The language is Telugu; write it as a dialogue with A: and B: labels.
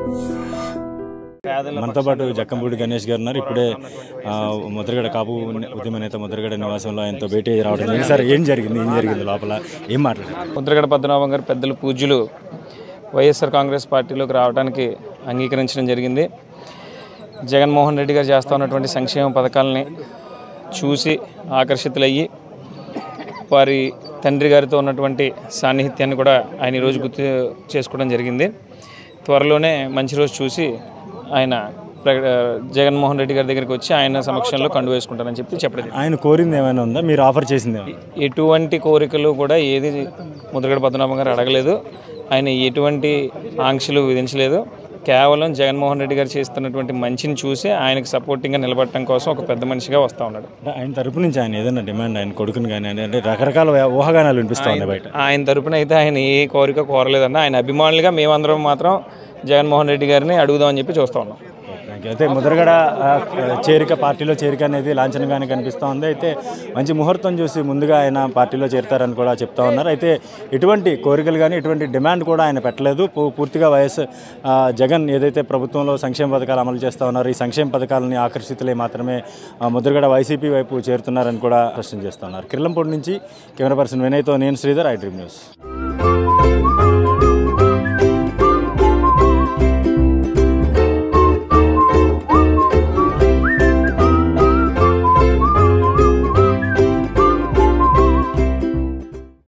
A: మనతో పాటు జక్కంపూడి గణేష్ గారు ఉన్నారు. ఇప్పుడే ముద్రగడ కాపు ఉద్యమ నేత ముద్రగడ నివాసంలో ఆయనతో భేటీ రావడం. సార్ ఏం జరిగింది లోపల ఏం మాట్లాడారు?
B: ముద్రగడ పద్మనాభం గారు పెద్దలు పూజ్యులు వైఎస్ఆర్ కాంగ్రెస్ పార్టీలోకి రావడానికి అంగీకరించడం జరిగింది. జగన్మోహన్ రెడ్డి గారు చేస్తూ ఉన్నటువంటి సంక్షేమ పథకాలని చూసి ఆకర్షితులయ్యి వారి తండ్రి గారితో ఉన్నటువంటి సాన్నిహిత్యాన్ని కూడా ఆయన ఈరోజు గుర్తు చేసుకోవడం జరిగింది. త్వరలోనే మంచి రోజు చూసి ఆయన జగన్మోహన్ రెడ్డి గారి దగ్గరికి వచ్చి ఆయన సమక్షంలో కండు వేసుకుంటారని చెప్పడం.
A: ఆయన కోరింది ఏమైనా ఉందా? మీరు ఆఫర్ చేసింది?
B: ఎటువంటి కోరికలు కూడా ఏది ముద్రగడ పద్మనాభం గారు అడగలేదు. ఆయన ఎటువంటి ఆంక్షలు విధించలేదు. కేవలం జగన్మోహన్ రెడ్డి గారు చేస్తున్నటువంటి మంచిని చూసి ఆయనకు సపోర్టింగ్గా నిలబడటం కోసం ఒక పెద్ద మనిషిగా వస్తూ ఉన్నాడు.
A: ఆయన తరపు నుంచి ఆయన ఏదైనా డిమాండ్, ఆయన కొడుకుని కానీ అంటే రకరకాల ఊహాగానాలు వినిపిస్తూ ఉన్నాయి బయట.
B: ఆయన తరపున అయితే ఆయన ఏ కోరిక కోరలేదన్న. ఆయన అభిమానులుగా మేమందరం మాత్రం జగన్మోహన్ రెడ్డి గారిని అడుగుదామని చెప్పి చూస్తూ ఉన్నాం.
A: అయితే ముద్రగడ పార్టీలో చేరిక అనేది లాంఛనంగానే కనిపిస్తూ ఉంది. అయితే మంచి ముహూర్తం చూసి ముందుగా ఆయన పార్టీలో చేరుతారని కూడా చెప్తా ఉన్నారు. అయితే ఎటువంటి కోరికలు కానీ ఎటువంటి డిమాండ్ కూడా ఆయన పెట్టలేదు. పూర్తిగా జగన్ ఏదైతే ప్రభుత్వంలో సంక్షేమ పథకాలు అమలు చేస్తూ ఉన్నారో ఈ సంక్షేమ పథకాలని ఆకర్షితులై మాత్రమే ముద్రగడ వైసీపీ వైపు చేరుతున్నారని కూడా స్పష్టం చేస్తున్నారు. కిర్లంపూడి నుంచి కెమెరా పర్సన్ వినయ్తో నేను శ్రీధర్, ఐ డ్రీమ్ న్యూస్.